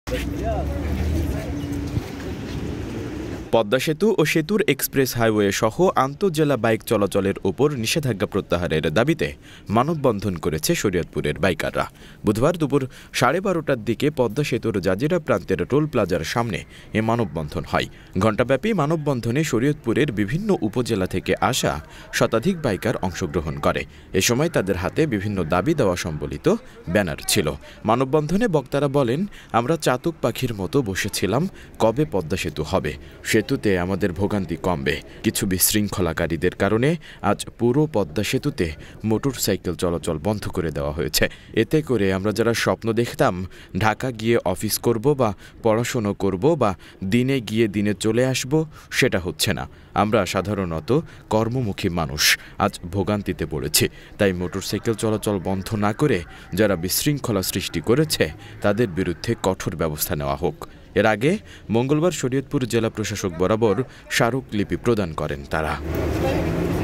পদ্মা সেতু ও সেতুর express highway সহ আন্তঃজেলা বাইক চলাচলের উপর নিষেধাজ্ঞা প্রত্যাহারের দাবিতে মানববন্ধন করেছে শরীয়তপুরের বাইকাররা। বুধবার দুপুর 12:30টার দিকে পদ্মা সেতুর জাজিরা প্রান্তের টোল প্লাজার সামনে এ মানববন্ধন হয়। ঘণ্টাব্যাপী মানববন্ধনে শরীয়তপুরের বিভিন্ন উপজেলা থেকে আসা শতাধিক বাইকার অংশগ্রহণ করে। এ সময় তাদের হাতে বিভিন্ন দাবি দেওয়া সম্বলিত ব্যানার ছিল। মানববন্ধনে বক্তারা বলেন, আমরা চাতক পাখির মতো বসেছিলাম, কবে পদ্মা সেতু হবে? সেতুতে আমাদের ভোগান্তি কমবে। কিছু বিশৃঙ্খলাকারীদের কারণে আজ পুরো পদ্মা সেতুতে মোটরসাইকেল চলাচল বন্ধ করে দেওয়া হয়েছে। এতে করে আমরা যারা স্বপ্ন দেখতাম ঢাকা গিয়ে অফিস করব বা পড়াশুনো করব বা দিনে গিয়ে দিনে চলে আসব, সেটা হচ্ছে না। আমরা সাধারণত কর্মমুখী মানুষ, আজ ভোগান্তিতে পড়েছি। তাই মোটরসাইকেল চলাচল বন্ধ না করে যারা বিশৃঙ্খলা সৃষ্টি করেছে তাদের বিরুদ্ধে কঠোর ব্যবস্থা নেওয়া হোক। এর আগে মঙ্গলবার শরীয়তপুর জেলা প্রশাসক বরাবর স্মারকলিপি প্রদান করেন তারা।